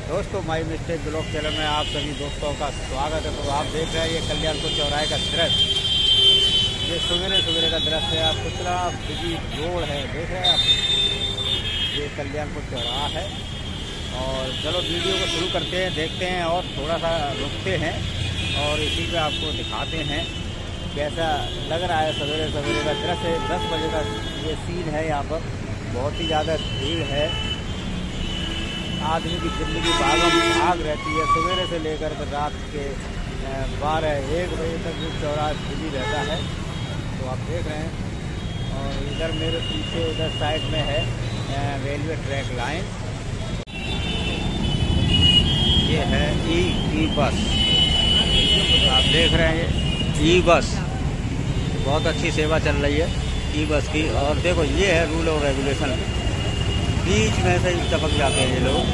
दोस्तों my mistake blog channel में आप सभी दोस्तों का स्वागत है। तो आप देख रहे हैं ये कल्याणपुर चौराहे का दृश्य, ये सवेरे सवेरे का दृश्य है। आप कितना बिजी रोड है देख रहे हैं आप, ये कल्याणपुर चौराहा है। और चलो वीडियो को शुरू करते हैं, देखते हैं और थोड़ा सा रुकते हैं और इसी पे आपको दिखाते हैं कैसा लग रहा है सवेरे सवेरे का दृश्य। 10 बजे का ये सीन है, यहाँ पर बहुत ही ज़्यादा भीड़ है। आदमी की ज़िंदगी भाग रहती है सवेरे से लेकर रात के 12-1 बजे तक ये चौराहा बिजी रहता है। तो आप देख रहे हैं और इधर मेरे पीछे इधर साइड में है रेलवे ट्रैक लाइन। ये है ई बस, आप देख रहे हैं ई बस, बहुत अच्छी सेवा चल रही है ई बस की। और देखो ये है रूल और रेगुलेशन, बीच में से ही टपक जाते हैं ये लोग।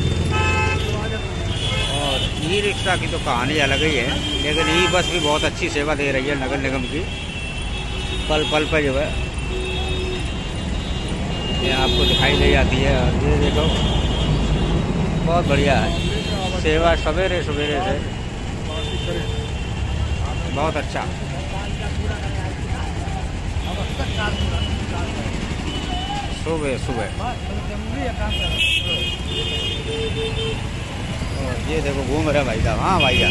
और ई रिक्शा की तो कहानी अलग ही है, लेकिन ई बस भी बहुत अच्छी सेवा दे रही है नगर निगम की। पल पल पर जो है ये आपको दिखाई दे जाती है। और ये देखो बहुत बढ़िया है सेवा, सवेरे सवेरे से बहुत अच्छा। सुबह और ये देखो घूम रहे भाई साहब। हाँ भैया,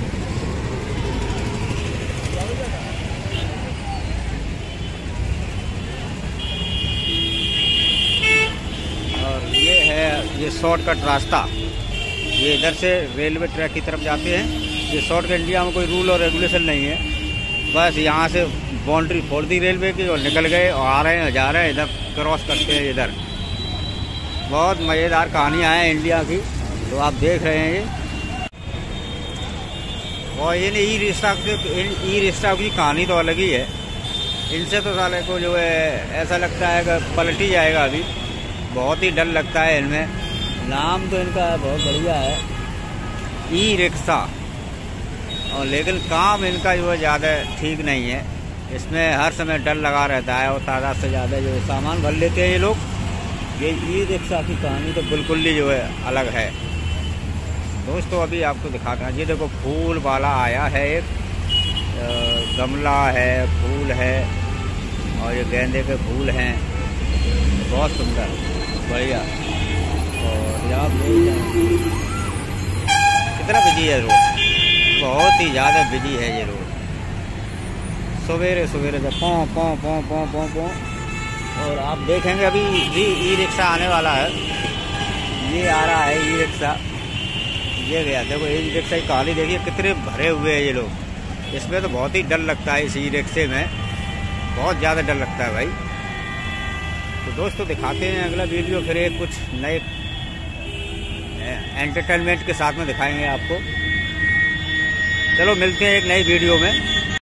और ये है ये शॉर्टकट रास्ता, ये इधर से रेलवे ट्रैक की तरफ जाते हैं। ये शॉर्टकट, इंडिया में कोई रूल और रेगुलेशन नहीं है, बस यहाँ से बाउंड्री फोड़ दी रेलवे की और निकल गए और आ रहे हैं जा रहे हैं, इधर क्रॉस करते हैं इधर। बहुत मज़ेदार कहानियाँ हैं इंडिया की, तो आप देख रहे हैं ये। और ये ई रिक्शा की कहानी तो अलग ही है। इनसे तो साले को जो है ऐसा लगता है कि पलट ही जाएगा अभी, बहुत ही डर लगता है इनमें। नाम तो इनका बहुत बढ़िया है ई रिक्शा, और लेकिन काम इनका जो है ज़्यादा ठीक नहीं है। इसमें हर समय डर लगा रहता है और तादाद से ज़्यादा जो सामान भर लेते हैं ये लोग। ये ई रिक्शा की कहानी तो बिल्कुल ही जो है अलग है। दोस्तों अभी आपको दिखाते हैं, ये देखो फूल वाला आया है, एक गमला है, फूल है और ये गेंदे के फूल हैं, बहुत सुंदर बढ़िया। और यहाँ कितना बिजी है रोड, बहुत ही ज़्यादा बिजी है ये रोड। सवेरे सवेरे से पों। और आप देखेंगे अभी ई रिक्शा आने वाला है, ये आ रहा है ई रिक्शा, ये गया। देखो ई रिक्शा की कहानी देखिए, कितने भरे हुए हैं ये लोग। इसमें तो बहुत ही डर लगता है, इस ई रिक्शे में बहुत ज़्यादा डर लगता है भाई। तो दोस्तों दिखाते हैं अगला वीडियो, फिर एक कुछ नए एंटरटेनमेंट के साथ में दिखाएंगे आपको। चलो मिलते हैं एक नई वीडियो में।